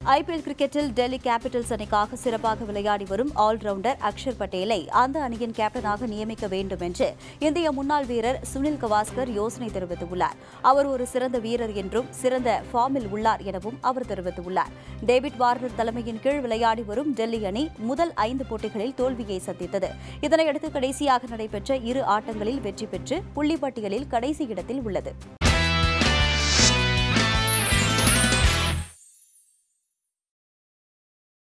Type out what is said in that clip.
IPL கிரிக்கெட்டில் Delhi Capitals அணிக்காக சிறப்பாக விளையாடி வரும் ஆல்ரவுண்டர் அக்ஷர் பட்டேலை அந்த அணியின் கேப்டனாக நியமிக்க வேண்டும் என்று இந்திய முன்னாள் வீரர் சுனில் கவாஸ்கர் யோசனை தெரிவித்துள்ளார். அவர் ஒரு சிறந்த வீரர் என்றும் சிறந்த ஃபார்மில் உள்ளார் எனவும் அவர் தெரிவித்துள்ளார். டேவிட் வார்னர் தலைமையின் கீழ் விளையாடி வரும் டெல்லி அணி முதல் 5 போட்டிகளில் தோல்வியை சந்தித்தது. இதனையடுத்து கடைசியாக நடைபெற்ற 2 ஆட்டங்களில் வெற்றி பெற்று புள்ளிப்பட்டியலில் கடைசி இடத்தில் உள்ளது.